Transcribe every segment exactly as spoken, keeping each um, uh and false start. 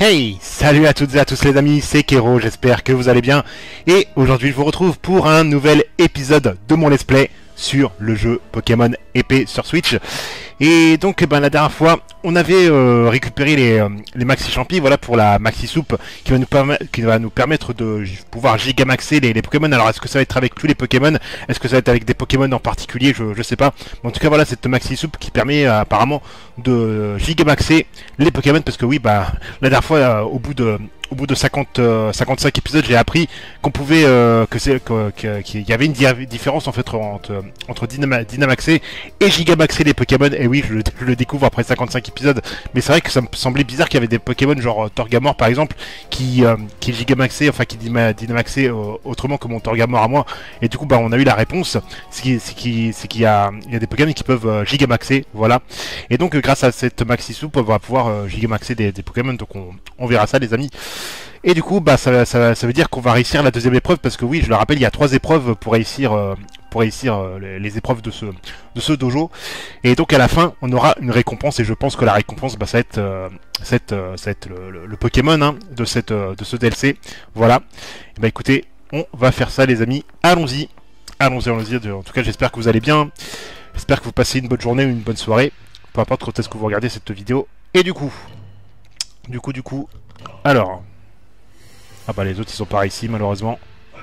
Hey, salut à toutes et à tous les amis, c'est Kero, j'espère que vous allez bien. Et aujourd'hui je vous retrouve pour un nouvel épisode de mon let's play sur le jeu Pokémon Épée sur Switch. Et donc ben, la dernière fois, on avait euh, récupéré les, euh, les Maxi Champis, voilà, pour la Maxi Soupe qui va nous, qui va nous permettre de pouvoir gigamaxer les, les Pokémon. Alors est-ce que ça va être avec tous les Pokémon? Est-ce que ça va être avec des Pokémon en particulier? Je, je sais pas. Mais en tout cas voilà, cette Maxi Soupe qui permet euh, apparemment de gigamaxer les Pokémon, parce que oui, bah la dernière fois, euh, au bout de... Au bout de cinquante, euh, cinquante-cinq épisodes, j'ai appris qu'on pouvait, euh, que c'est, qu'il y avait une di différence en fait entre, entre Dynama Dynamaxer et Gigamaxer les Pokémon. Et oui, je le, je le découvre après cinquante-cinq épisodes. Mais c'est vrai que ça me semblait bizarre qu'il y avait des Pokémon genre Torgamor par exemple qui, euh, qui Gigamaxer, enfin qui Dynamaxer euh, autrement que mon Torgamor à moi. Et du coup, bah on a eu la réponse. C'est qu'il qu y, y a, y a des Pokémon qui peuvent euh, Gigamaxer, voilà. Et donc, euh, grâce à cette Maxi Soupe, on va pouvoir euh, Gigamaxer des, des Pokémon. Donc on, on verra ça, les amis. Et du coup, bah, ça, ça, ça veut dire qu'on va réussir la deuxième épreuve, parce que oui, je le rappelle, il y a trois épreuves pour réussir, euh, pour réussir euh, les, les épreuves de ce, de ce dojo. Et donc à la fin, on aura une récompense, et je pense que la récompense, bah, ça va être, euh, ça va être, euh, ça va être le, le, le Pokémon hein, de, cette, euh, de ce D L C. Voilà. Et bah écoutez, on va faire ça, les amis. Allons-y. Allons-y, allons-y. En tout cas, j'espère que vous allez bien. J'espère que vous passez une bonne journée ou une bonne soirée. Peu importe quand est-ce que vous regardez cette vidéo. Et du coup, du coup, du coup, alors... Ah bah les autres ils sont par ici malheureusement.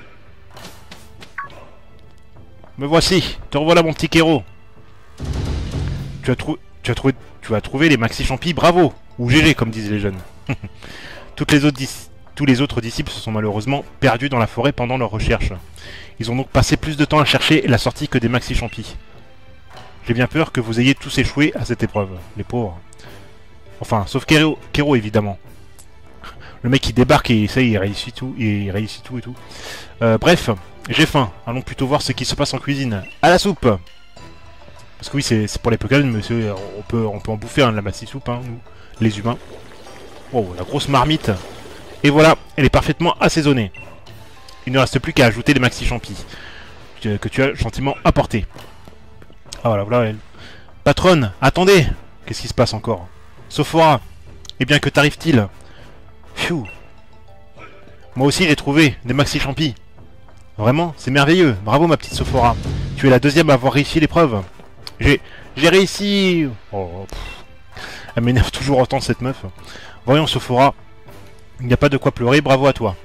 Me voici, te revoilà mon petit Kero. Tu as, trou tu as trouvé tu as trouvé les Maxi Champis, bravo. Ou G G comme disent les jeunes. Toutes les autres Tous les autres disciples se sont malheureusement perdus dans la forêt pendant leur recherche. Ils ont donc passé plus de temps à chercher la sortie que des Maxi Champis. J'ai bien peur que vous ayez tous échoué à cette épreuve, les pauvres. Enfin, sauf Kero, Kero évidemment. Le mec il débarque et ça il réussit tout, il réussit tout et tout. Euh, bref, j'ai faim. Allons plutôt voir ce qui se passe en cuisine. À la soupe. Parce que oui, c'est pour les Pokémon, monsieur. On peut, on peut en bouffer hein, de la Maxi Soupe, hein, nous, les humains. Oh, la grosse marmite. Et voilà, elle est parfaitement assaisonnée. Il ne reste plus qu'à ajouter les Maxi Champis que, que tu as gentiment apportés. Ah voilà, voilà elle. Patronne, attendez. Qu'est-ce qui se passe encore? Sophora, eh bien que t'arrive-t-il? Pfiou. Moi aussi j'ai trouvé des Maxi Champis. Vraiment, c'est merveilleux. Bravo ma petite Sophora. Tu es la deuxième à avoir réussi l'épreuve. J'ai j'ai réussi. Oh, elle m'énerve toujours autant cette meuf. Voyons Sophora. Il n'y a pas de quoi pleurer, bravo à toi.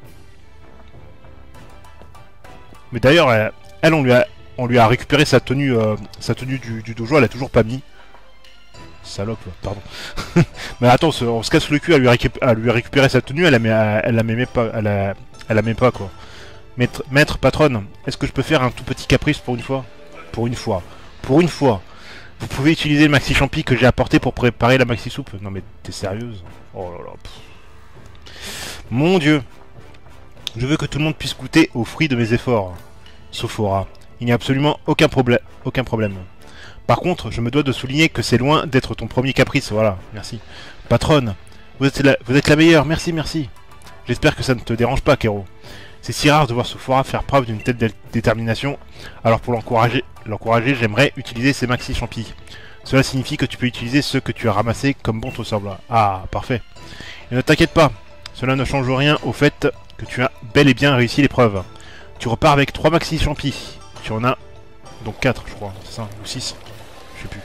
Mais d'ailleurs, elle, elle, on lui a on lui a récupéré sa tenue euh, sa tenue du, du dojo, elle a toujours pas mis. Salope, pardon. Mais attends, on se casse le cul à lui, à lui récupérer sa tenue, elle la, met, elle la met pas, elle la, elle la met pas quoi. Maître, maître patronne, est-ce que je peux faire un tout petit caprice pour une fois? Pour une fois. Pour une fois. Vous pouvez utiliser le Maxi Champi que j'ai apporté pour préparer la Maxi Soupe? Non mais t'es sérieuse? Oh là là. Pff. Mon dieu. Je veux que tout le monde puisse goûter aux fruits de mes efforts. Sophora, il n'y a absolument aucun problème. Aucun problème. Par contre, je me dois de souligner que c'est loin d'être ton premier caprice, voilà, merci. Patronne, vous êtes la, vous êtes la meilleure, merci, merci. J'espère que ça ne te dérange pas, Kero. C'est si rare de voir Sophora faire preuve d'une telle dé détermination, alors pour l'encourager, l'encourager, j'aimerais utiliser ces Maxi Champis. Cela signifie que tu peux utiliser ceux que tu as ramassés comme bon te semble. Ah, parfait. Et ne t'inquiète pas, cela ne change rien au fait que tu as bel et bien réussi l'épreuve. Tu repars avec trois Maxi Champis. Tu en as donc quatre, je crois, c'est ça, ou six. Je sais plus.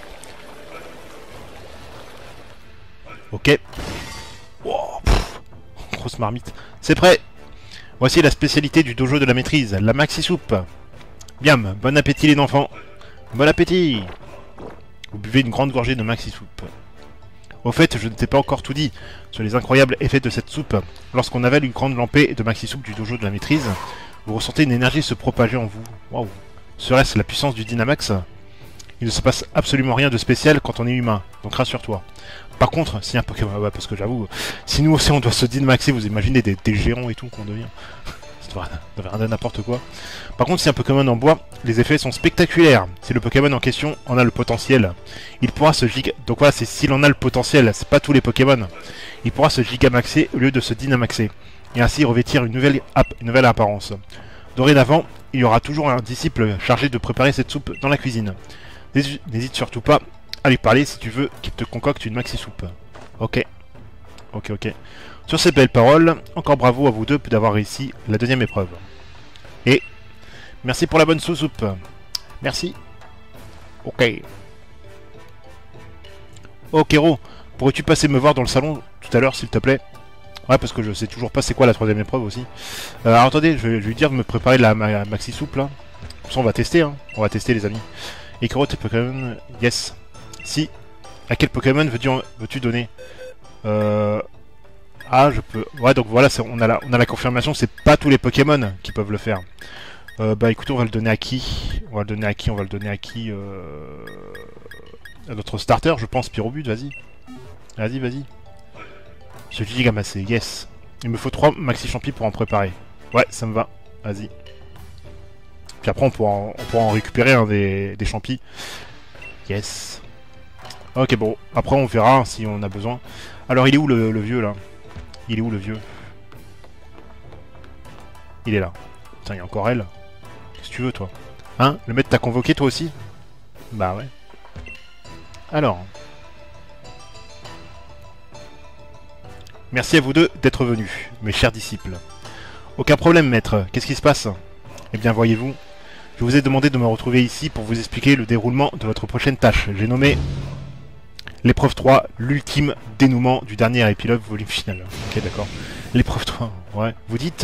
Ok. Wow, pff, grosse marmite. C'est prêt. Voici la spécialité du dojo de la maîtrise, la Maxi Soupe. Biam, bon appétit les enfants. Bon appétit. Vous buvez une grande gorgée de Maxi Soupe. Au fait, je ne t'ai pas encore tout dit sur les incroyables effets de cette soupe. Lorsqu'on avale une grande lampée de Maxi Soupe du dojo de la maîtrise, vous ressentez une énergie se propager en vous. Waouh. Serait-ce la puissance du Dynamax? Il ne se passe absolument rien de spécial quand on est humain, donc rassure-toi. Par contre, si un Pokémon... Ouais, parce que j'avoue, si nous aussi on doit se Dynamaxer, vous imaginez des, des géants et tout qu'on devient. Ça devrait rien n'importe quoi. Par contre, si un Pokémon en bois, les effets sont spectaculaires. Si le Pokémon en question en a le potentiel, il pourra se giga... Donc voilà, c'est s'il en a le potentiel, c'est pas tous les Pokémon. Il pourra se Gigamaxer au lieu de se Dynamaxer, et ainsi revêtir une nouvelle, une nouvelle apparence. Dorénavant, il y aura toujours un disciple chargé de préparer cette soupe dans la cuisine. N'hésite surtout pas à lui parler si tu veux qu'il te concocte une Maxi Soupe. Ok. Ok, ok. Sur ces belles paroles, encore bravo à vous deux d'avoir réussi la deuxième épreuve. Et merci pour la bonne sous-soupe. Merci. Ok. Oh, Kero, pourrais-tu passer me voir dans le salon tout à l'heure, s'il te plaît? Ouais, parce que je sais toujours pas c'est quoi la troisième épreuve aussi. Euh, alors attendez, je vais, je vais lui dire de me préparer la ma, maxi soupe là. Comme ça, on va tester, hein. On va tester, les amis. Et Kero, tes Pokémon... Yes. Si. À quel Pokémon veux-tu veux donner? Euh... Ah, je peux... Ouais, donc voilà, on a, la, on a la confirmation, c'est pas tous les Pokémon qui peuvent le faire. Euh, bah écoutez, on va le donner à qui? On va le donner à qui? On va le donner à qui euh... À notre starter, je pense, Pyrobut, vas-y. Vas-y, vas-y. Je dis Gamassé, yes. Il me faut trois maxi champis pour en préparer. Ouais, ça me va. Vas-y. Puis après, on pourra en, on pourra en récupérer un des, des champis. Yes. Ok, bon. Après, on verra hein, si on a besoin. Alors, il est où le, le vieux, là? Il est où, le vieux? Il est là. Putain, il y a encore elle. Qu'est-ce que tu veux, toi? Hein? Le maître t'a convoqué, toi aussi? Bah ouais. Alors... Merci à vous deux d'être venus, mes chers disciples. Aucun problème, maître. Qu'est-ce qui se passe? Eh bien, voyez-vous, je vous ai demandé de me retrouver ici pour vous expliquer le déroulement de votre prochaine tâche. J'ai nommé l'épreuve trois, l'ultime dénouement du dernier épilogue volume final. Ok, d'accord. L'épreuve trois, ouais. Vous dites...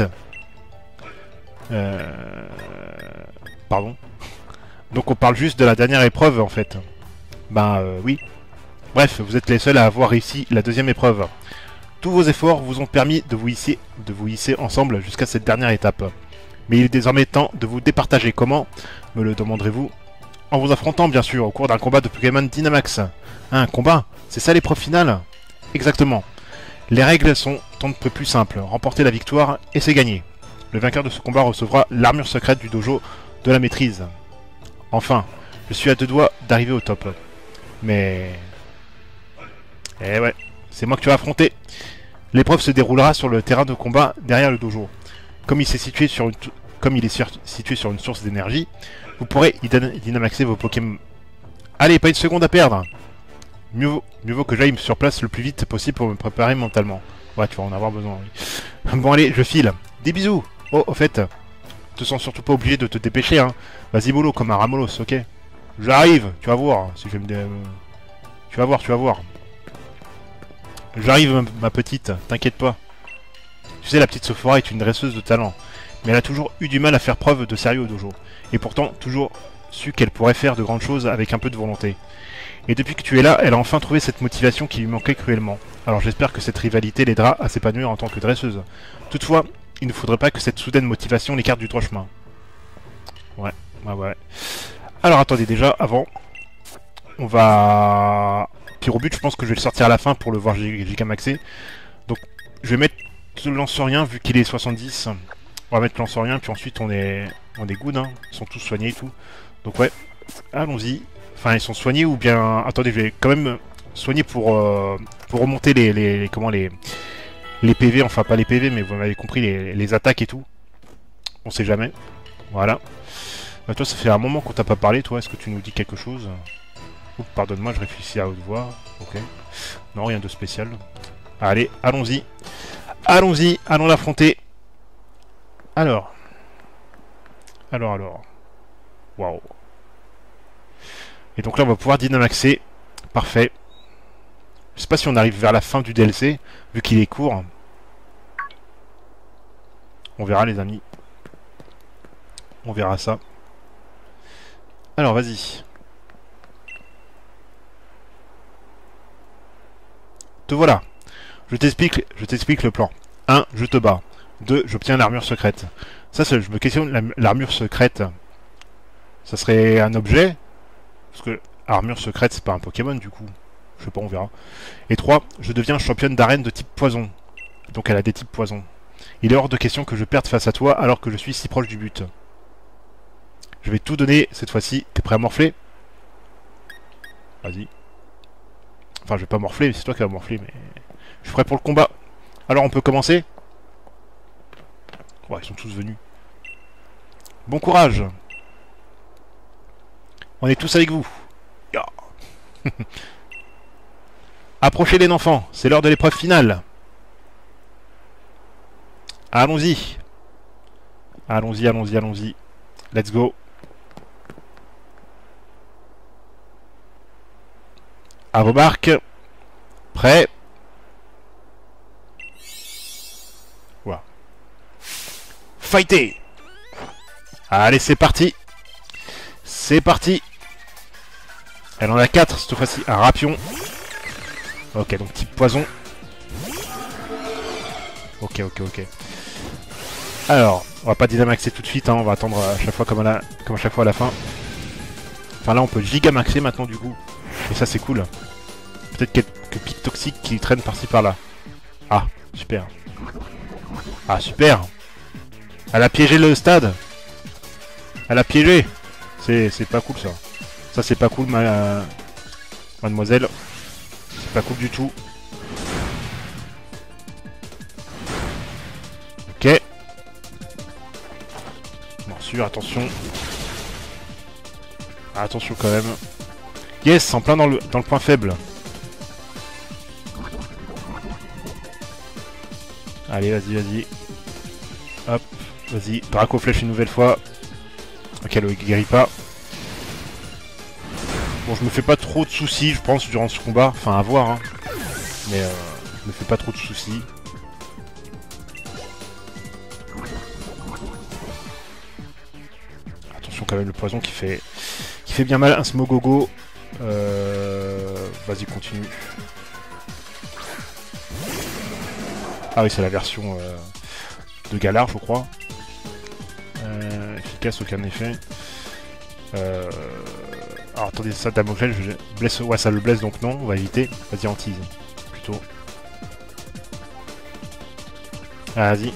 Euh... Pardon. Donc on parle juste de la dernière épreuve, en fait. Ben, euh, oui. Bref, vous êtes les seuls à avoir réussi la deuxième épreuve. Tous vos efforts vous ont permis de vous hisser, de vous hisser ensemble jusqu'à cette dernière étape. Mais il est désormais temps de vous départager. Comment, me le demanderez-vous? En vous affrontant, bien sûr, au cours d'un combat de Pokémon Dynamax. Un combat? C'est ça l'épreuve finale? Exactement. Les règles sont on ne peut plus simples. Remporter la victoire et c'est gagné. Le vainqueur de ce combat recevra l'armure secrète du dojo de la maîtrise. Enfin, je suis à deux doigts d'arriver au top. Mais... Eh ouais, c'est moi que tu vas affronter. L'épreuve se déroulera sur le terrain de combat derrière le dojo. Comme il, est situé sur une Comme il est sur... situé sur une source d'énergie, vous pourrez y dynamaxer vos Pokémon. Allez, pas une seconde à perdre. Mieux vaut, mieux vaut que j'aille sur place le plus vite possible pour me préparer mentalement. Ouais, tu vas en avoir besoin, oui. Bon, allez, je file. Des bisous. Oh, au fait, te sens surtout pas obligé de te dépêcher, hein. Vas-y, mollo, comme un Ramolos, ok? J'arrive, tu vas voir. Si je vais me... Dé... Tu vas voir, tu vas voir. J'arrive, ma petite, t'inquiète pas. Tu sais, la petite Sophora est une dresseuse de talent, mais elle a toujours eu du mal à faire preuve de sérieux au dojo, et pourtant toujours su qu'elle pourrait faire de grandes choses avec un peu de volonté. Et depuis que tu es là, elle a enfin trouvé cette motivation qui lui manquait cruellement. Alors j'espère que cette rivalité l'aidera à s'épanouir en tant que dresseuse. Toutefois, il ne faudrait pas que cette soudaine motivation l'écarte du droit chemin. Ouais, ouais, ouais. Alors attendez, déjà, avant, on va... Pyrobut, je pense que je vais le sortir à la fin pour le voir gigamaxé. Donc, je vais mettre le lance-rien vu qu'il est soixante-dix. On va mettre lance-rien, puis ensuite on est on est good, hein. Ils sont tous soignés et tout. Donc ouais, allons-y. Enfin, ils sont soignés ou bien... Attendez, je vais quand même soigner pour, euh, pour remonter les, les, les... Comment les... Les P V, enfin pas les P V, mais vous m'avez compris, les, les attaques et tout. On sait jamais. Voilà. Bah, toi, ça fait un moment qu'on t'a pas parlé, toi. Est-ce que tu nous dis quelque chose? Oups, pardonne-moi, je réfléchis à haute voix. Ok. Non, rien de spécial. Allez, allons-y. Allons-y, allons l'affronter. Alors. Alors, alors. Waouh. Et donc là, on va pouvoir dynamaxer. Parfait. Je sais pas si on arrive vers la fin du D L C, vu qu'il est court. On verra, les amis. On verra ça. Alors, vas-y. Te voilà. Je t'explique je t'explique le plan. un. Je te bats. deux. J'obtiens l'armure secrète. Ça, je me questionne, l'armure secrète, ça serait un objet? Parce que armure secrète, c'est pas un Pokémon, du coup. Je sais pas, on verra. Et trois. Je deviens championne d'arène de type poison. Donc elle a des types poison. Il est hors de question que je perde face à toi alors que je suis si proche du but. Je vais tout donner cette fois-ci. T'es prêt à morfler? Vas-y. Enfin, je vais pas morfler, c'est toi qui vas morfler, mais... Je suis prêt pour le combat. Alors, on peut commencer? Ouais, ils sont tous venus. Bon courage. On est tous avec vous. Yeah. Approchez les enfants, c'est l'heure de l'épreuve finale. Allons-y. Allons-y, allons-y, allons-y. Let's go. À vos marques. Prêt. Voilà. Fighter. Allez, c'est parti. C'est parti. Elle en a quatre cette fois-ci. Un rapion. Ok, donc type poison. Ok, ok, ok. Alors, on va pas dynamaxer tout de suite, hein, on va attendre à chaque fois comme à, la, comme à chaque fois à la fin. Enfin là, on peut gigamaxer maintenant du coup. Et ça, c'est cool. Peut-être quelques pics toxiques qui traînent par-ci par-là. Ah, super. Ah, super. Elle a piégé le stade. Elle a piégé. C'est pas cool ça. Ça, c'est pas cool, ma... mademoiselle. C'est pas cool du tout. Ok. Morsure, attention. Ah, attention quand même. Yes, en plein dans le, dans le point faible. Allez, vas-y, vas-y. Hop, vas-y. Draco flèche une nouvelle fois. Ok, elle ne guérit pas. Bon, je me fais pas trop de soucis, je pense, durant ce combat. Enfin, à voir, hein. Mais euh, je me fais pas trop de soucis. Attention quand même, le poison qui fait qui fait bien mal. Un Smogogo. Euh... Vas-y, continue. Ah oui, c'est la version euh, de Galar, je crois. Euh, efficace, aucun effet. Euh... Alors attendez, ça, Damoclès, je blesse... Ouais, ça le blesse, donc non, on va éviter. Vas-y, hantise, plutôt. Ah, vas-y.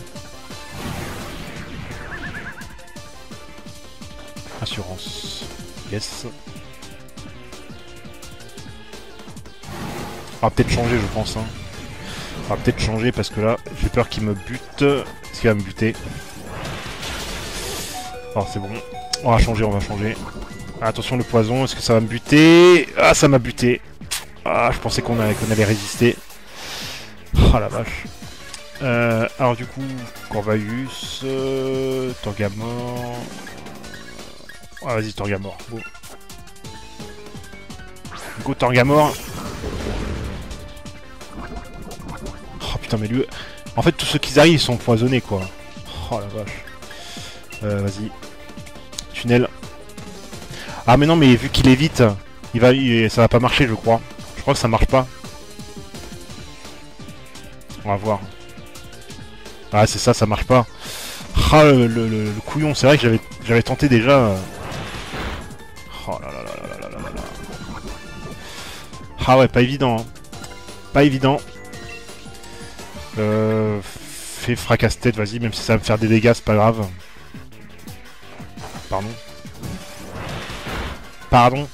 Assurance. Yes. On va peut-être changer, je pense. Hein. On va peut-être changer parce que là, j'ai peur qu'il me bute. Est-ce qu'il va me buter? Oh, c'est bon. On va changer, on va changer. Attention, le poison, est-ce que ça va me buter? Ah, ça m'a buté. Ah, je pensais qu'on allait, qu'on allait résister. Oh la vache. Euh, alors du coup, Corvus, euh, Torgamor... Ah, vas-y, Torgamor. Go. Go, Torgamor. Oh putain, mais lui... En fait, tous ceux qui arrivent, ils sont empoisonnés, quoi. Oh la vache. Euh, vas-y. Tunnel. Ah, mais non, mais vu qu'il est vite, il va, il, ça va pas marcher, je crois. Je crois que ça marche pas. On va voir. Ah, c'est ça, ça marche pas. Ah, le, le, le, le couillon, c'est vrai que j'avais j'avais tenté déjà... Oh là là là là là là là là. Ah ouais, pas évident. Hein. Pas évident. Euh, fais fracasse-tête, vas-y, même si ça va me faire des dégâts, c'est pas grave. Pardon. Pardon.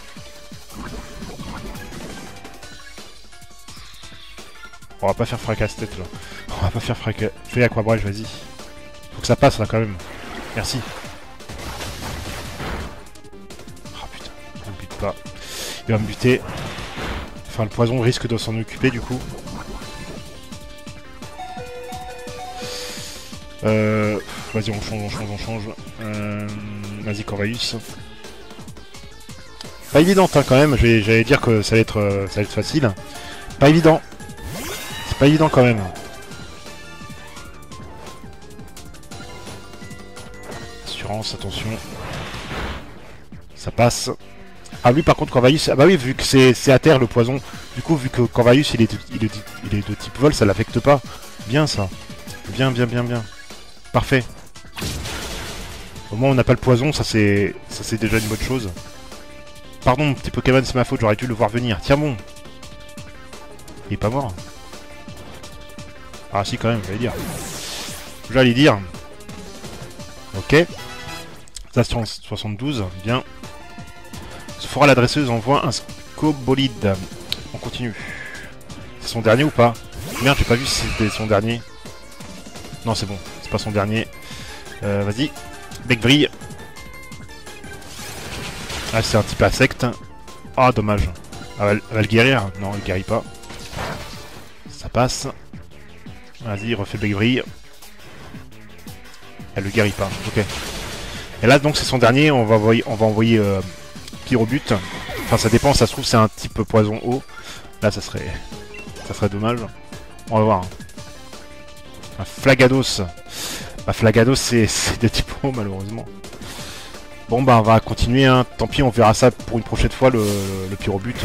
On va pas faire fracasse-tête là. On va pas faire fracasse... Fais aquabrèche, vas-y. Faut que ça passe là quand même. Merci. Il me bute pas. Il va me buter. Enfin, le poison risque de s'en occuper du coup. Euh... Vas-y, on change, on change, on change. Euh... Vas-y, Corvus. Pas évidente hein, quand même. J'allais dire que ça allait être, euh, ça allait être facile. Pas évident. C'est pas évident quand même. Assurance, attention. Ça passe. Ah lui par contre Corvus, ah bah oui vu que c'est à terre le poison, du coup vu que Corvus il est, de, il, est, il est de type vol, ça l'affecte pas. Bien ça. Bien bien bien bien. Parfait. Au moins on n'a pas le poison, ça c'est ça c'est déjà une bonne chose. Pardon petit Pokémon, c'est ma faute, j'aurais dû le voir venir. Tiens bon. Il est pas mort. Ah si quand même, j'allais dire. J'allais dire. Ok. Station soixante-douze, bien. Sephora la dresseuse envoie un Scobolide. On continue. C'est son dernier ou pas? Merde, j'ai pas vu si c'était son dernier. Non, c'est bon, c'est pas son dernier. Euh, Vas-y. Bec brille. Ah, c'est un type insecte. Ah, dommage. Ah, elle, elle va le guérir? Non, elle guérit pas. Ça passe. Vas-y, refait bec brille. Elle le guérit pas, ok. Et là donc c'est son dernier, on va envoyer, on va envoyer euh, Pyrobut. Enfin ça dépend, ça se trouve c'est un type poison eau. Là ça serait, ça serait dommage. On va voir. Un Flagados. Bah Flagados c'est de type eau malheureusement. Bon bah on va continuer, hein. Tant pis on verra ça pour une prochaine fois le, le, le Pyrobut.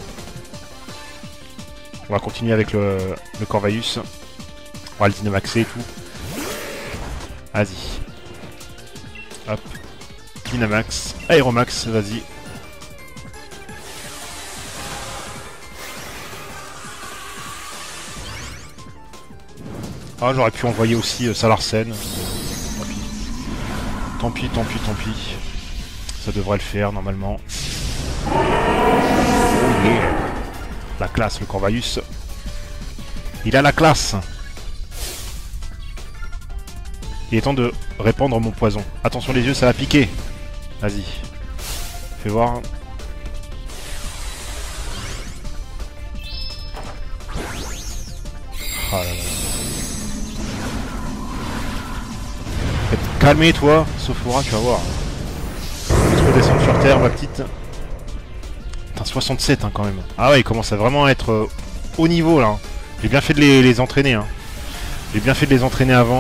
On va continuer avec le, le Corvus. On va le Dynamaxer et tout. Vas-y. Hop. Dynamax. Aeromax, vas-y. Ah, j'aurais pu envoyer aussi euh, Salarsen. Tant pis. Tant pis, tant pis, tant pis. Ça devrait le faire, normalement. Oh, yeah. La classe, le Corvus. Il a la classe. Il est temps de répandre mon poison. Attention les yeux, ça va piquer. Vas-y. Fais voir. Oh là là. Calmez toi, Sophora, tu vas voir. Je vais redescendre sur terre, ma petite. Putain, soixante-sept hein, quand même. Ah ouais, il commence à vraiment être euh, haut niveau là. J'ai bien fait de les, les entraîner. Hein. J'ai bien fait de les entraîner avant.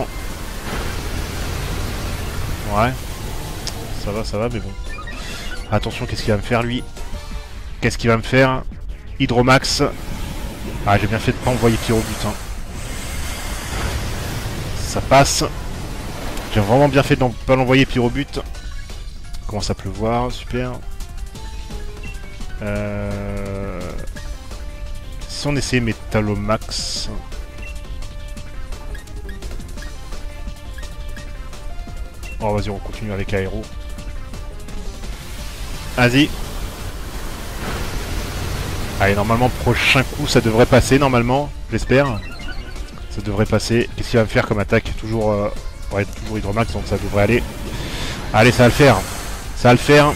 Ouais. Ça va, ça va, mais bon. Attention, qu'est-ce qu'il va me faire lui? Qu'est-ce qu'il va me faire? Hydromax. Ah, j'ai bien fait de pas envoyer Pyrobut. Hein. Ça passe. J'ai vraiment bien fait de ne pas l'envoyer Pyrobut. Commence à pleuvoir, super. Euh... Si on essayait Métallomax. Oh vas-y, on continue avec Aéro. Vas-y. Allez, normalement, prochain coup, ça devrait passer, normalement. J'espère. Ça devrait passer. Qu'est-ce qu'il va me faire comme attaque? Toujours... Euh... Ouais, toujours Hydromax, donc ça devrait aller. Allez, ça va le faire. Ça va le faire.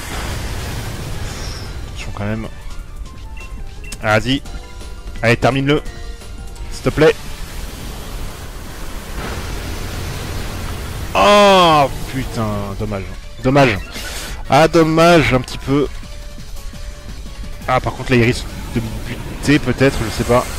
Attention quand même. Vas-y. Allez, termine-le. S'il te plaît. Oh putain, dommage. Dommage. Ah, dommage, un petit peu. Ah, par contre, là, il risque de buter, peut-être, je sais pas.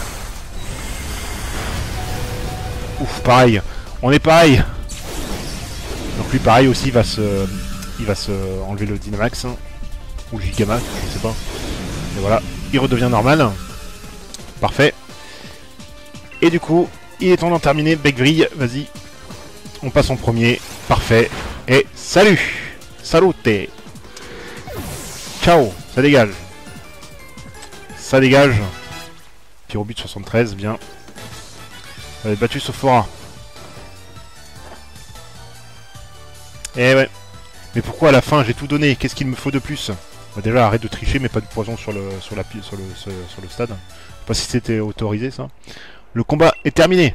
Ouf, pareil. On est pareil. Donc lui pareil aussi il va se il va se enlever le Dynamax hein. Ou le Gigamax, je sais pas. Et voilà, il redevient normal. Parfait. Et du coup, il est temps d'en terminer. Becvrille, vas-y. On passe en premier. Parfait. Et salut. Salute. Ciao. Ça dégage. Ça dégage. Pyrobut soixante-treize, bien. On avait battu Sophora. Eh ouais. Mais pourquoi à la fin j'ai tout donné? Qu'est-ce qu'il me faut de plus? Bah déjà arrête de tricher, mais pas de poison sur le sur la sur le sur, sur le stade. Je sais pas si c'était autorisé ça. Le combat est terminé.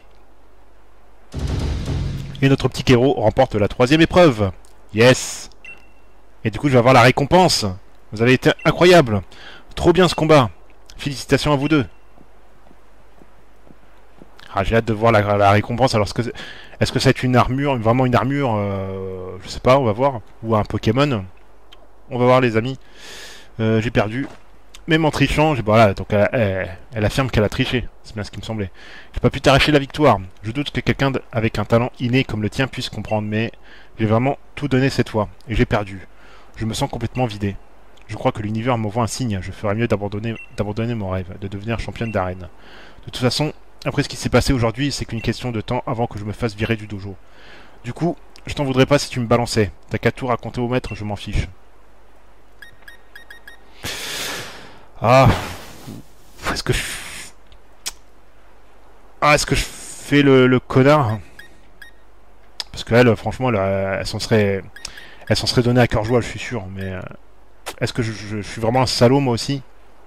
Et notre petit héros remporte la troisième épreuve. Yes. Et du coup je vais avoir la récompense. Vous avez été incroyable. Trop bien ce combat. Félicitations à vous deux. Ah, j'ai hâte de voir la, la récompense. Alors, est-ce que, est-ce que c'est une armure, vraiment une armure euh, je sais pas, on va voir. Ou un Pokémon. On va voir, les amis. Euh, j'ai perdu. Même en trichant, j'ai, voilà, donc elle, elle, elle affirme qu'elle a triché. C'est bien ce qui me semblait. J'ai pas pu t'arracher la victoire. Je doute que quelqu'un avec un talent inné comme le tien puisse comprendre, mais j'ai vraiment tout donné cette fois. Et j'ai perdu. Je me sens complètement vidé. Je crois que l'univers m'envoie un signe. Je ferais mieux d'abandonner, d'abandonner mon rêve, de devenir championne d'arène. De toute façon, après ce qui s'est passé aujourd'hui, c'est qu'une question de temps avant que je me fasse virer du dojo. Du coup, je t'en voudrais pas si tu me balançais. T'as qu'à tout raconter au maître, je m'en fiche. Ah. Est-ce que je... Ah, est-ce que je fais le, le connard? Parce qu'elle, franchement, elle, elle s'en serait... Elle s'en serait donnée à cœur joie, je suis sûr. Mais... Euh, est-ce que je, je, je suis vraiment un salaud, moi aussi?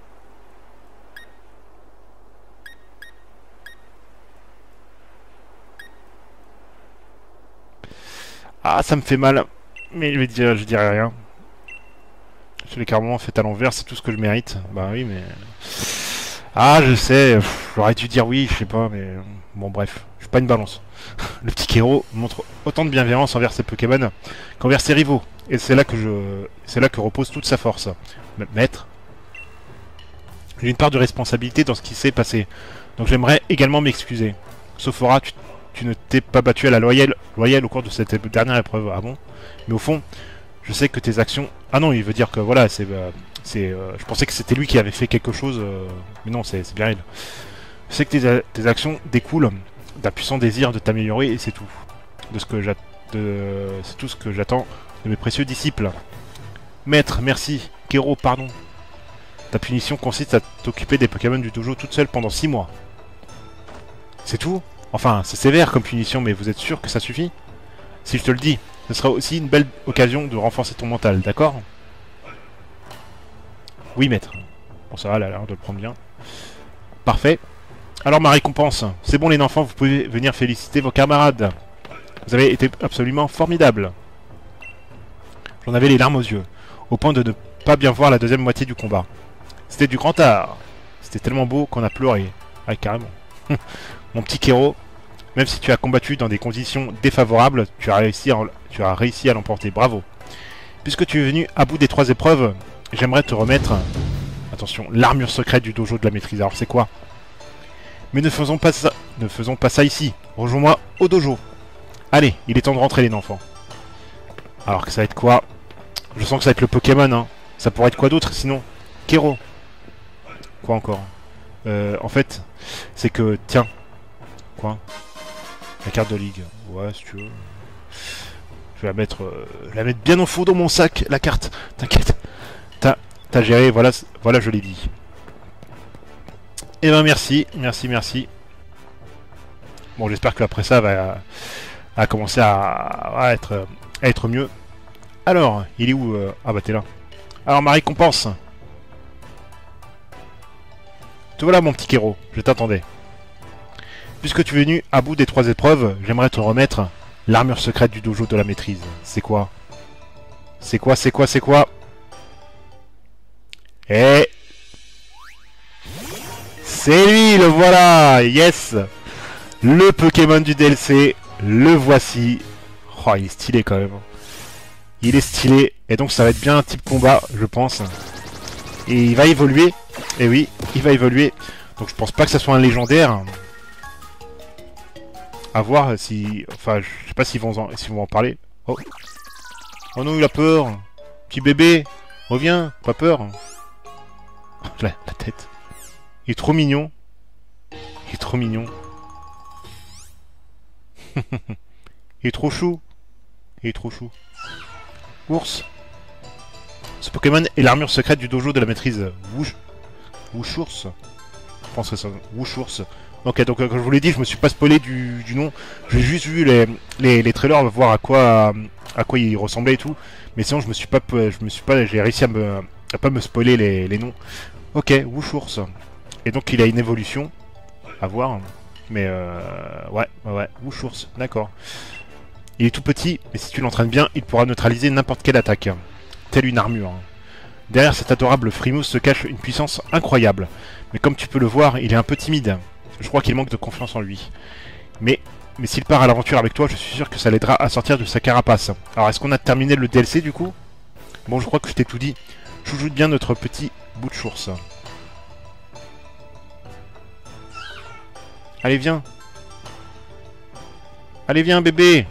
Ah, ça me fait mal. Mais je vais dire, je dirai rien. Je l'ai carrément fait à l'envers, c'est tout ce que je mérite. Bah oui, mais... Ah, je sais. Pff, J'aurais dû dire oui, je sais pas, mais bon bref, je suis pas une balance. Le petit Kero montre autant de bienveillance envers ses Pokémon qu'envers ses rivaux. Et c'est là que je, c'est là que repose toute sa force. Maître, j'ai une part de responsabilité dans ce qui s'est passé, donc j'aimerais également m'excuser. Sophora, tu, tu ne t'es pas battu à la loyale, loyale au cours de cette dernière épreuve. Ah bon? Mais au fond, je sais que tes actions... Ah non, il veut dire que voilà, c'est... Euh, c'est euh, je pensais que c'était lui qui avait fait quelque chose, euh, mais non, c'est bien elle. Je sais que tes, tes actions découlent d'un puissant désir de t'améliorer et c'est tout. De ce que j'attends... C'est tout ce que j'attends de mes précieux disciples. Maître, merci. Kero, pardon. Ta punition consiste à t'occuper des Pokémon du dojo toute seule pendant six mois. C'est tout? Enfin, c'est sévère comme punition, mais vous êtes sûr que ça suffit? Si je te le dis, ce sera aussi une belle occasion de renforcer ton mental, d'accord? Oui, maître. Bon, ça va, elle a l'air de le prendre bien. Parfait. Alors, ma récompense. C'est bon, les enfants, vous pouvez venir féliciter vos camarades. Vous avez été absolument formidables. J'en avais les larmes aux yeux, au point de ne pas bien voir la deuxième moitié du combat. C'était du grand art. C'était tellement beau qu'on a pleuré. Ah, carrément. Mon petit Kero, même si tu as combattu dans des conditions défavorables, tu as réussi à, tu as réussi à l'emporter. Bravo. Puisque tu es venu à bout des trois épreuves, j'aimerais te remettre... Attention, l'armure secrète du dojo de la maîtrise. Alors c'est quoi? Mais ne faisons pas ça, ne faisons pas ça ici. Rejoins-moi au dojo. Allez, il est temps de rentrer les enfants. Alors que ça va être quoi? Je sens que ça va être le Pokémon, hein. Ça pourrait être quoi d'autre sinon? Kero. Quoi encore? Euh, en fait, c'est que... Tiens. Quoi? La carte de ligue. Ouais, si tu veux. Je vais la mettre, euh, la mettre bien au fond dans mon sac, la carte. T'inquiète. T'as géré, voilà, voilà, je l'ai dit. Eh ben merci, merci, merci. Bon, j'espère qu'après ça, va, va commencer à, à, être, à être mieux. Alors, il est où euh... Ah bah t'es là. Alors, ma récompense. Te voilà, mon petit Kero, je t'attendais. Puisque tu es venu à bout des trois épreuves, j'aimerais te remettre l'armure secrète du dojo de la maîtrise. C'est quoi? C'est quoi, c'est quoi, c'est quoi? Et... C'est lui, le voilà. Yes. Le Pokémon du D L C, le voici. Oh, il est stylé quand même. Il est stylé. Et donc ça va être bien un type combat, je pense. Et il va évoluer. Et oui, il va évoluer. Donc je pense pas que ça soit un légendaire. À voir si... Enfin, je sais pas s'ils vont, en... s'ils vont en parler. Oh. Oh non, il a peur. Petit bébé. Reviens, pas peur. La, la tête. Il est trop mignon. Il est trop mignon. Il est trop chou. Il est trop chou. Ours. Ce Pokémon est l'armure secrète du dojo de la maîtrise. Wouch. Wouchours. Je pense que c'est ça. Wouchours. Ok, donc comme je vous l'ai dit, je me suis pas spoilé du, du nom. J'ai juste vu les, les, les trailers, voir à quoi à quoi il ressemblait et tout. Mais sinon, je me suis pas, je me suis pas, j'ai réussi à me à pas me spoiler les, les noms. Ok, Wouchours. Et donc il a une évolution à voir. Mais euh, ouais, ouais, Wouchours, d'accord. Il est tout petit, mais si tu l'entraînes bien, il pourra neutraliser n'importe quelle attaque. Telle une armure. Derrière cet adorable Frimousse se cache une puissance incroyable. Mais comme tu peux le voir, il est un peu timide. Je crois qu'il manque de confiance en lui. Mais, mais s'il part à l'aventure avec toi, je suis sûr que ça l'aidera à sortir de sa carapace. Alors, est-ce qu'on a terminé le D L C, du coup? Bon, je crois que je t'ai tout dit. Chouchoute bien notre petit bout de chourse. Allez, viens. Allez, viens, bébé.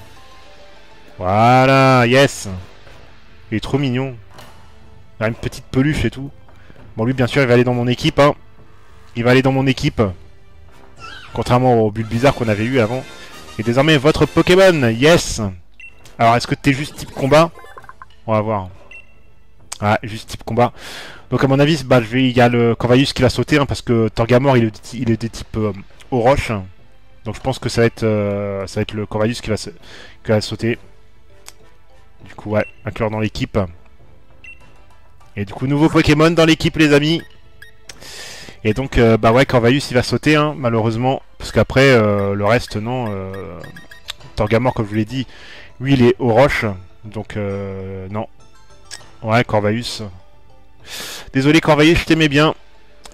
Voilà, yes. Il est trop mignon. Il a une petite peluche et tout. Bon, lui, bien sûr, il va aller dans mon équipe, hein. Il va aller dans mon équipe. Contrairement au Bulbizarre qu'on avait eu avant. Et désormais, votre Pokémon, yes. Alors, est-ce que t'es juste type combat? On va voir. Ah, juste type combat. Donc, à mon avis, bah, je vais, il y a le Corvus qui va sauter, hein, parce que Torgamore, il est, il est des types euh, aux roches. Donc, je pense que ça va être, euh, ça va être le Corvus qui va, qui va sauter. Du coup, ouais, inclure dans l'équipe. Et du coup, nouveau Pokémon dans l'équipe, les amis. Et donc, euh, bah ouais, Corvus, il va sauter, hein, malheureusement. Parce qu'après, euh, le reste, non. Euh, Torgamore, comme je vous l'ai dit, lui, il est aux roches. Donc, euh, non. Ouais, Corvus. Désolé, Corvus, je t'aimais bien.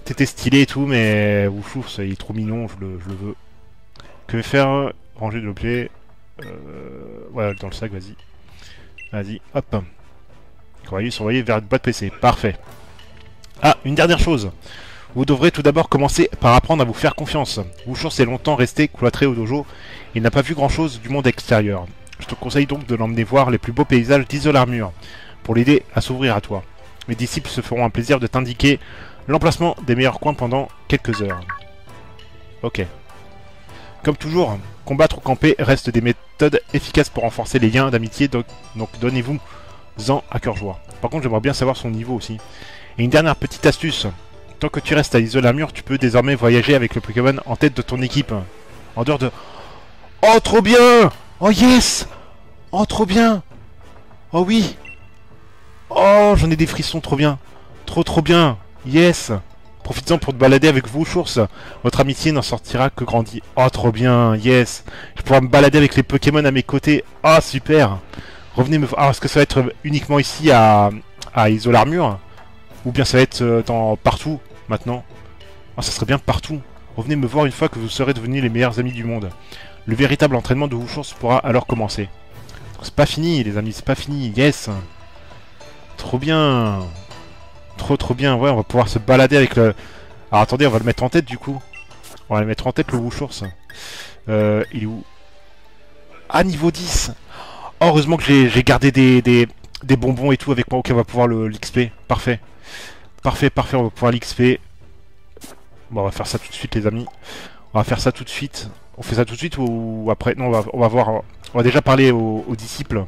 t'étais stylé et tout, mais Wushours, il est trop mignon, je le, je le veux. Que faire? Ranger de l'objet. Euh... Ouais, dans le sac, vas-y. Vas-y, hop. Coralie s'envoyer vers une boîte P C. Parfait. Ah, une dernière chose. Vous devrez tout d'abord commencer par apprendre à vous faire confiance. Wushours est longtemps resté cloîtré au dojo et n'a pas vu grand-chose du monde extérieur. Je te conseille donc de l'emmener voir les plus beaux paysages d'Isolarmure pour l'aider à s'ouvrir à toi. Mes disciples se feront un plaisir de t'indiquer l'emplacement des meilleurs coins pendant quelques heures. Ok. Comme toujours, combattre ou camper reste des méthodes efficaces pour renforcer les liens d'amitié, donc, donc donnez-vous-en à cœur joie. Par contre, j'aimerais bien savoir son niveau aussi. Et une dernière petite astuce. Tant que tu restes à Isolarmure, tu peux désormais voyager avec le Pokémon en tête de ton équipe. En dehors de... Oh, trop bien! Oh, yes! Oh, trop bien! Oh, oui! Oh, j'en ai des frissons, trop bien! Trop, trop bien! Yes! Profites-en pour te balader avec vous, Wushours. Votre amitié n'en sortira que grandie. Oh, trop bien! Yes! Je pourrai me balader avec les Pokémon à mes côtés. Ah, oh, super! Revenez me voir. Alors, est-ce que ça va être uniquement ici à, à Isolarmure? Ou bien ça va être dans... partout, maintenant? Ah, ça serait bien partout. Revenez me voir une fois que vous serez devenus les meilleurs amis du monde. Le véritable entraînement de Wushours pourra alors commencer. C'est pas fini, les amis, c'est pas fini. Yes! Trop bien! Trop trop bien, ouais, on va pouvoir se balader avec le... Alors attendez, on va le mettre en tête du coup. On va le mettre en tête le Wushours. Euh, il est où? Ah, niveau dix! Oh, heureusement que j'ai gardé des, des, des bonbons et tout avec moi. Ok, on va pouvoir l'X P. Parfait. Parfait, parfait, on va pouvoir l'X P. Bon, on va faire ça tout de suite, les amis. On va faire ça tout de suite. On fait ça tout de suite ou après? Non, on va, on va voir. On va déjà parler aux, aux disciples.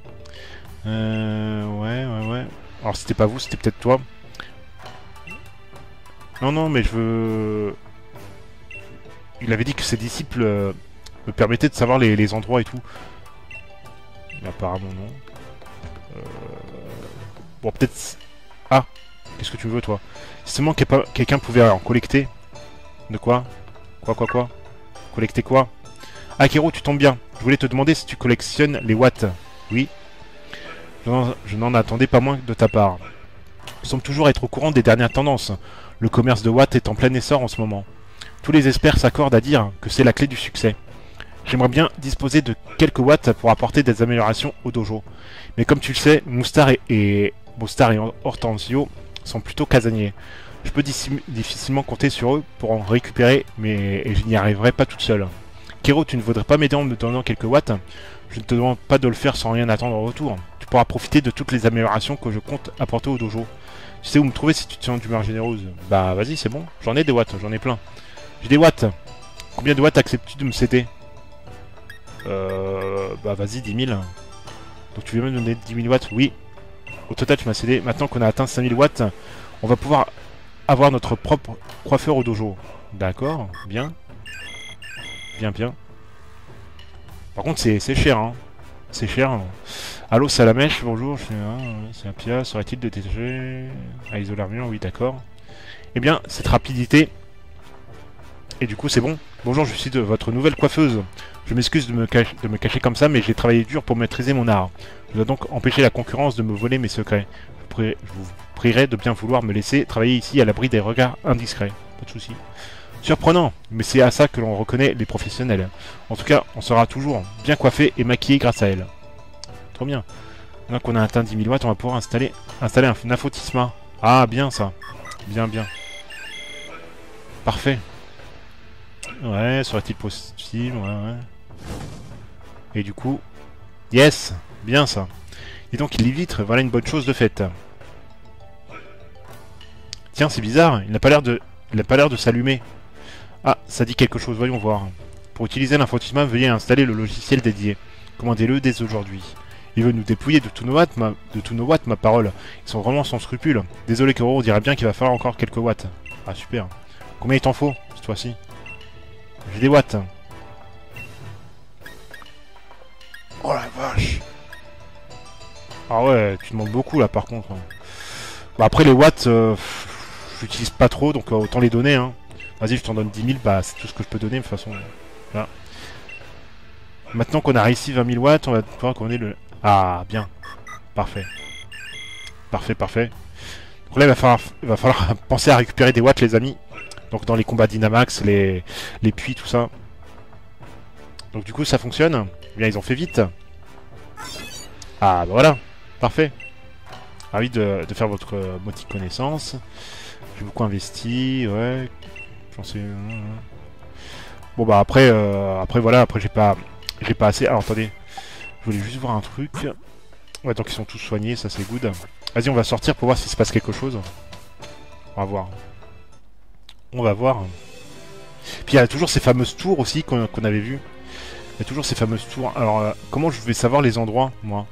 Euh, ouais, ouais, ouais. Alors, c'était pas vous, c'était peut-être toi. Non, non, mais je veux... Il avait dit que ses disciples euh, me permettaient de savoir les, les endroits et tout. Mais apparemment, non. Euh... Bon, peut-être... Ah, qu'est-ce que tu veux, toi? Si seulement quelqu'un pouvait en collecter. De quoi? Quoi, quoi, quoi? Collecter quoi? Ah, Kero, tu tombes bien. Je voulais te demander si tu collectionnes les watts. Oui. Je n'en attendais pas moins de ta part. Nous semble toujours être au courant des dernières tendances. Le commerce de watts est en plein essor en ce moment. Tous les experts s'accordent à dire que c'est la clé du succès. J'aimerais bien disposer de quelques watts pour apporter des améliorations au dojo. Mais comme tu le sais, Moustar et, et, Moustar et Hortensio sont plutôt casaniers. Je peux difficilement compter sur eux pour en récupérer, mais je n'y arriverai pas toute seule. Kero, tu ne voudrais pas m'aider en me donnant quelques watts? Je ne te demande pas de le faire sans rien attendre en retour. Tu pourras profiter de toutes les améliorations que je compte apporter au dojo. Tu sais où me trouver si tu te sens d'humeur généreuse? Bah vas-y, c'est bon. J'en ai des watts, j'en ai plein. J'ai des watts. Combien de watts acceptes-tu de me céder? Euh... Bah vas-y, dix mille. Donc tu veux me donner dix mille watts? Oui. Au total, tu m'as cédé. Maintenant qu'on a atteint cinq mille watts, on va pouvoir avoir notre propre coiffeur au dojo. D'accord, bien. Bien, bien. Par contre, c'est cher, hein. C'est cher. Hein. Allô, Salamèche, bonjour. C'est un Pia. Serait-il de T G à Isolarmure? Oui, d'accord. Eh bien, cette rapidité... Et du coup, c'est bon. Bonjour, je suis de votre nouvelle coiffeuse. Je m'excuse de, me de me cacher comme ça, mais j'ai travaillé dur pour maîtriser mon art. Je dois donc empêcher la concurrence de me voler mes secrets. Je, prie, je vous prierai de bien vouloir me laisser travailler ici à l'abri des regards indiscrets. Pas de soucis. Surprenant, mais c'est à ça que l'on reconnaît les professionnels. En tout cas, on sera toujours bien coiffé et maquillé grâce à elle. Trop bien. Maintenant qu'on a atteint dix mille watts, on va pouvoir installer, installer un infotisma. Ah, bien ça. Bien, bien. Parfait. Ouais, serait-il possible? Ouais, ouais. Et du coup... Yes! Bien ça. Et donc il vitre, voilà une bonne chose de faite. Tiens, c'est bizarre, il n'a pas l'air de... Il n'a pas l'air de s'allumer. Ah, ça dit quelque chose, voyons voir. Pour utiliser l'infotisma, veuillez installer le logiciel dédié. Commandez-le dès aujourd'hui. Il veut nous dépouiller de tous nos watts, ma... de tous nos watts, ma parole. Ils sont vraiment sans scrupules. Désolé Kero, on dirait bien qu'il va falloir encore quelques watts. Ah, super. Combien il t'en faut, cette fois-ci? J'ai des watts. Oh la vache. Ah ouais, tu demandes beaucoup là par contre. Bah après les watts, euh, j'utilise pas trop, donc euh, autant les donner. Hein. Vas-y, je t'en donne dix mille, bah c'est tout ce que je peux donner de toute façon. Voilà. Maintenant qu'on a réussi vingt mille watts, on va pouvoir commander le... Ah, bien. Parfait. Parfait, parfait. Donc là, il va falloir, il va falloir penser à récupérer des watts, les amis. Donc dans les combats Dynamax, les, les puits, tout ça. Donc du coup, ça fonctionne. Bien, ils ont fait vite. Ah, bah voilà. Parfait. Ravi de, de faire votre euh, motique connaissance. J'ai beaucoup investi, ouais. J'en sais... Bon bah après, euh, après voilà, après j'ai pas, j'ai pas assez. Alors attendez, je voulais juste voir un truc. Ouais, donc ils sont tous soignés, ça c'est good. Vas-y, on va sortir pour voir s'il se passe quelque chose. On va voir. On va voir. Puis il y a toujours ces fameuses tours aussi qu'on qu'on avait vues. Il y a toujours ces fameuses tours. Alors, euh, comment je vais savoir les endroits, moi?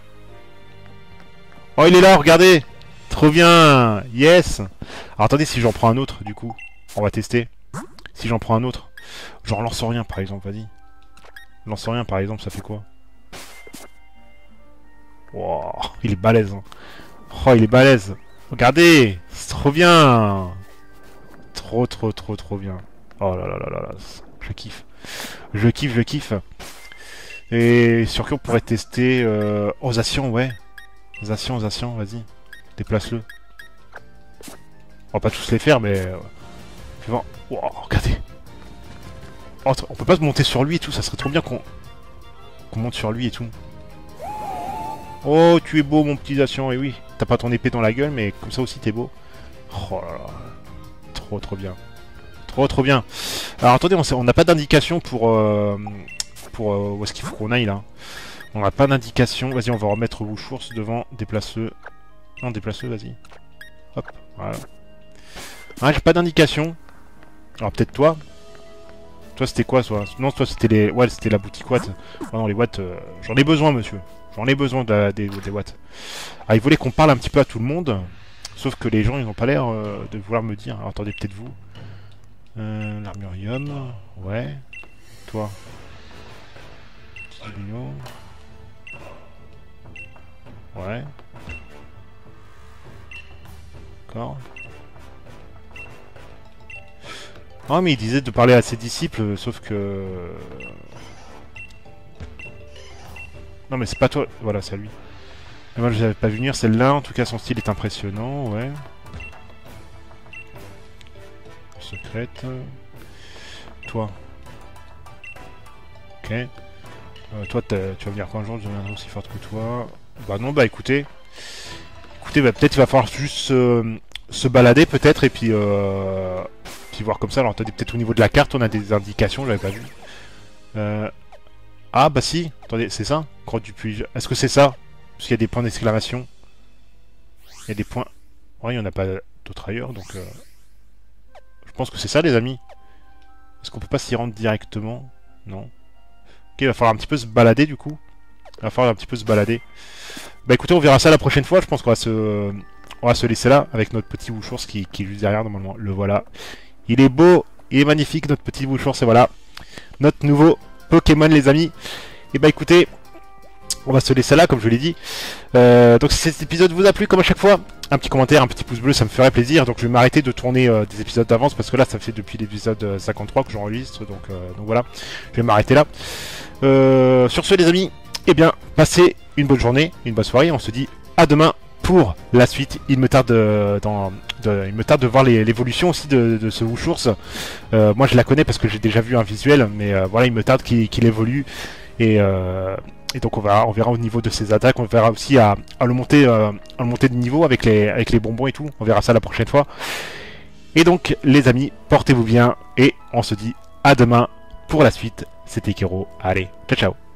Oh, il est là, regardez! Trop bien! Yes! Alors attendez, si j'en prends un autre, du coup. On va tester. Si j'en prends un autre. Genre lance rien, par exemple, vas-y. Lance rien, par exemple, ça fait quoi? Wow, il est balèze. Hein. Oh, il est balèze. Regardez! C'est trop bien! Trop, trop, trop, trop bien. Oh là là là là là. Je kiffe. Je kiffe, je kiffe. Et sur qui on pourrait tester euh... Osation, ouais. Osation, Osation, vas-y. Déplace-le. On va pas tous les faire, mais... Je vais... Wow, regardez. Oh, on peut pas se monter sur lui et tout, ça serait trop bien qu'on... Qu'on monte sur lui et tout. Oh, tu es beau, mon petit Osation, et oui. T'as pas ton épée dans la gueule, mais comme ça aussi, t'es beau. Oh là là. Trop, trop bien. Trop, trop bien. Alors, attendez, on n'a pas d'indication pour... Euh, pour euh, où est-ce qu'il faut qu'on aille, là. On n'a pas d'indication. Vas-y, on va remettre Wushours devant. Déplace-le. Non, déplace-le, vas-y. Hop, voilà. Ah, j'ai pas d'indication. Alors, peut-être toi. Toi, c'était quoi, toi? Non, toi, c'était les... Ouais, c'était la boutique Watt. Oh non, les Watts, euh... j'en ai besoin, monsieur. J'en ai besoin de la... des... des Watts. Ah, il voulait qu'on parle un petit peu à tout le monde. Sauf que les gens, ils n'ont pas l'air euh, de vouloir me dire. Alors, attendez, peut-être vous. Euh, L'Armurium. Ouais. Toi. Petit Lino. Ouais. D'accord. Ah, mais il disait de parler à ses disciples, sauf que... Non, mais c'est pas toi. Voilà, c'est à lui. Et moi, je l'avais pas vu venir. Celle-là, en tout cas, son style est impressionnant, ouais. Secrète. Toi. Ok. Euh, toi, tu vas venir quand un jour, je deviendrai aussi forte que toi. Bah non, bah écoutez. Écoutez, bah, peut-être il va falloir juste euh, se balader, peut-être, et puis... Euh... Puis voir comme ça. Alors, attendez, peut-être au niveau de la carte, on a des indications, je l'avais pas vu. Euh... Ah, bah si. Attendez, c'est ça? Grotte du puits. Est-ce que c'est ça? Parce qu'il y a des points d'exclamation. Il y a des points... Ouais, il n'y en a pas d'autres ailleurs, donc... Euh... Je pense que c'est ça, les amis. Est-ce qu'on peut pas s'y rendre directement? Non. Ok, il va falloir un petit peu se balader, du coup. Il va falloir un petit peu se balader. Bah écoutez, on verra ça la prochaine fois. Je pense qu'on va se... On va se laisser là, avec notre petit Wushours qui, qui est juste derrière, normalement. Le voilà. Il est beau, il est magnifique, notre petit Wushours, et voilà. Notre nouveau Pokémon, les amis. Et bah écoutez... On va se laisser là, comme je l'ai dit. Euh, donc si cet épisode vous a plu, comme à chaque fois, un petit commentaire, un petit pouce bleu, ça me ferait plaisir. Donc je vais m'arrêter de tourner euh, des épisodes d'avance, parce que là, ça fait depuis l'épisode cinquante-trois que j'enregistre. Donc, euh, donc voilà, je vais m'arrêter là. Euh, sur ce, les amis, eh bien, passez une bonne journée, une bonne soirée. On se dit à demain pour la suite. Il me tarde, euh, dans, de, il me tarde de voir l'évolution aussi de, de ce Wushours. Euh, moi, je la connais parce que j'ai déjà vu un visuel, mais euh, voilà, il me tarde qu'il qu'il évolue. Et... Euh, Et donc on verra, on verra au niveau de ses attaques, on verra aussi à, à, le, monter, euh, à le monter de niveau avec les, avec les bonbons et tout. On verra ça la prochaine fois. Et donc les amis, portez-vous bien et on se dit à demain pour la suite. C'était Kero. Allez, ciao ciao.